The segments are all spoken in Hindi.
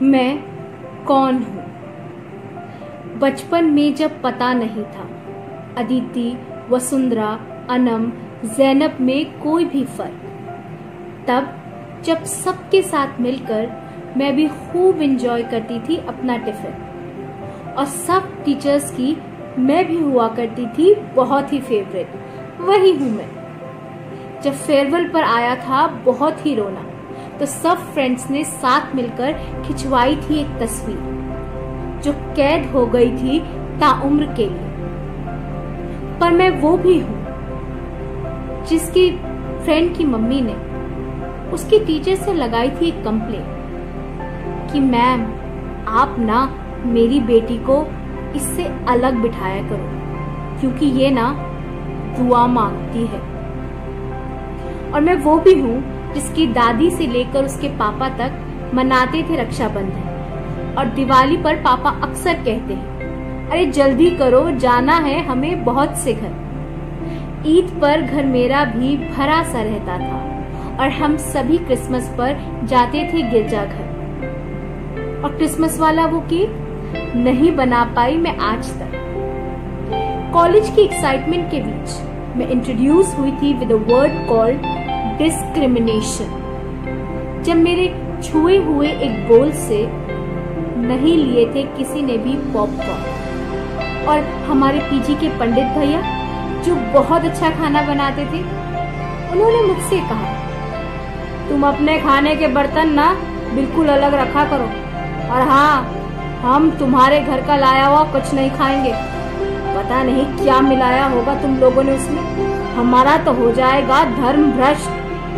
मैं कौन हूँ। बचपन में जब पता नहीं था अदिति, वसुंधरा, अनम, जैनब में कोई भी फर्क, तब जब सबके साथ मिलकर मैं भी खूब एंजॉय करती थी अपना टिफिन, और सब टीचर्स की मैं भी हुआ करती थी बहुत ही फेवरेट, वही हूँ मैं। जब फेयरवेल पर आया था बहुत ही रोना, तो सब फ्रेंड्स ने साथ मिलकर खिंचवाई थी एक तस्वीर जो कैद हो गई थी ताउम्र के लिए। पर मैं वो भी हूँ जिसकी फ्रेंड की मम्मी ने उसकी टीचर से लगाई थी एक कंप्लेंट कि मैम आप ना मेरी बेटी को इससे अलग बिठाया करो क्योंकि ये ना दुआ मांगती है। और मैं वो भी हूँ जिसकी दादी से लेकर उसके पापा तक मनाते थे रक्षाबंधन, और दिवाली पर पापा अक्सर कहते हैं अरे जल्दी करो जाना है हमें बहुत से घर। ईद पर घर मेरा भी भरा सा रहता था और हम सभी क्रिसमस पर जाते थे गिरजाघर, और क्रिसमस वाला वो केक नहीं बना पाई मैं आज तक। कॉलेज की एक्साइटमेंट के बीच मैं इंट्रोड्यूस हुई थी with a word called discrimination, जब मेरे छुए हुए एक बोल से नहीं लिए थे किसी ने भी पॉपकॉर्न। और हमारे पीजी के पंडित भैया जो बहुत अच्छा खाना बनाते थे, उन्होंने मुझसे कहा तुम अपने खाने के बर्तन ना बिल्कुल अलग रखा करो, और हाँ हम तुम्हारे घर का लाया हुआ कुछ नहीं खाएंगे। पता नहीं क्या मिलाया होगा तुम लोगों ने उसमें, हमारा तो हो जाएगा धर्म भ्रष्ट।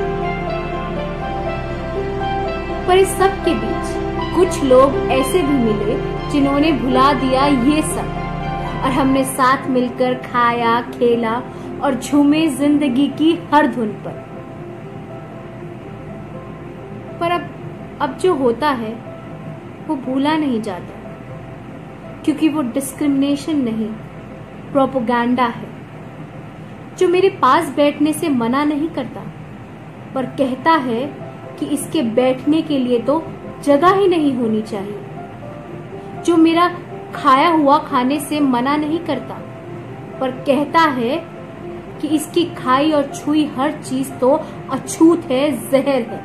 पर इस सब के बीच कुछ लोग ऐसे भी मिले जिन्होंने भुला दिया ये सब, और हमने साथ मिलकर खाया, खेला और झूमे जिंदगी की हर धुन पर। पर अब जो होता है वो भूला नहीं जाता, क्योंकि वो डिस्क्रिमिनेशन नहीं, प्रोपेगेंडा है जो मेरे पास बैठने से मना नहीं करता, पर कहता है कि इसके बैठने के लिए तो जगह ही नहीं होनी चाहिए। जो मेरा खाया हुआ खाने से मना नहीं करता, पर कहता है कि इसकी खाई और छुई हर चीज तो अछूत है, जहर है।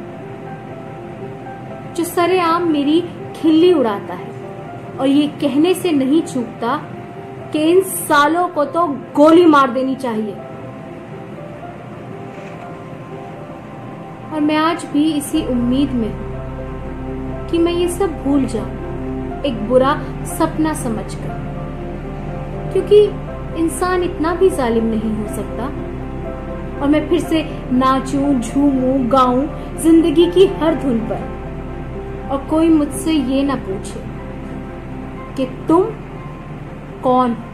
जो सरेआम मेरी खिल्ली उड़ाता है और ये कहने से नहीं चूकता कि इन सालों को तो गोली मार देनी चाहिए। और मैं आज भी इसी उम्मीद में हूं कि मैं ये सब भूल जाऊं, एक बुरा सपना समझकर, क्योंकि इंसान इतना भी जालिम नहीं हो सकता। और मैं फिर से नाचूं, झूमूं, गाऊं जिंदगी की हर धुन पर, और कोई मुझसे ये ना पूछे कि तुम कौन हो।